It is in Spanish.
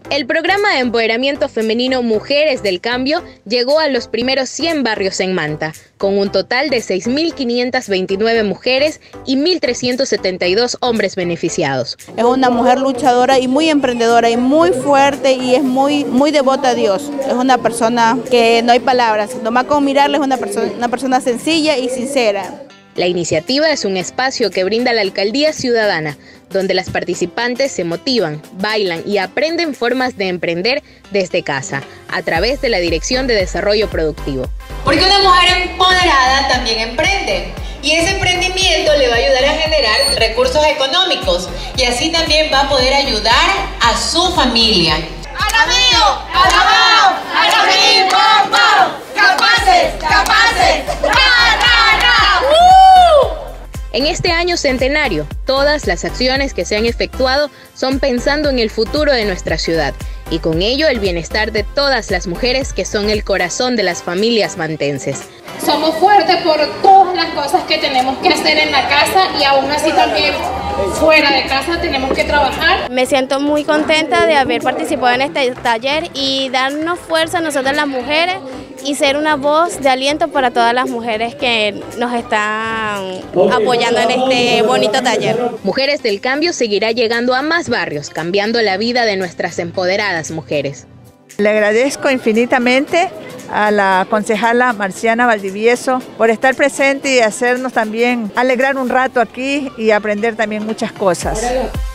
El programa de empoderamiento femenino Mujeres del Cambio llegó a los primeros 100 barrios en Manta, con un total de 6.529 mujeres y 1.372 hombres beneficiados. Es una mujer luchadora y muy emprendedora y muy fuerte y es muy devota a Dios. Es una persona que no hay palabras, nomás con mirarle es una persona sencilla y sincera. La iniciativa es un espacio que brinda la Alcaldía Ciudadana, donde las participantes se motivan, bailan y aprenden formas de emprender desde casa, a través de la Dirección de Desarrollo Productivo. Porque una mujer empoderada también emprende, y ese emprendimiento le va a ayudar a generar recursos económicos, y así también va a poder ayudar a su familia. ¡Aramío! ¡Arabao! ¡Aramío! ¡Pau! ¡Capaces! ¡Capaces! ¡Ra, ra, ra! En este año centenario, todas las acciones que se han efectuado son pensando en el futuro de nuestra ciudad y con ello el bienestar de todas las mujeres que son el corazón de las familias mantenses. Somos fuertes por todas las cosas que tenemos que hacer en la casa y aún así también fuera de casa tenemos que trabajar. Me siento muy contenta de haber participado en este taller y darnos fuerza a nosotras las mujeres y ser una voz de aliento para todas las mujeres que nos están apoyando en este bonito taller. Mujeres del Cambio seguirá llegando a más barrios, cambiando la vida de nuestras empoderadas mujeres. Le agradezco infinitamente a la concejala Marciana Valdivieso por estar presente y hacernos también alegrar un rato aquí y aprender también muchas cosas.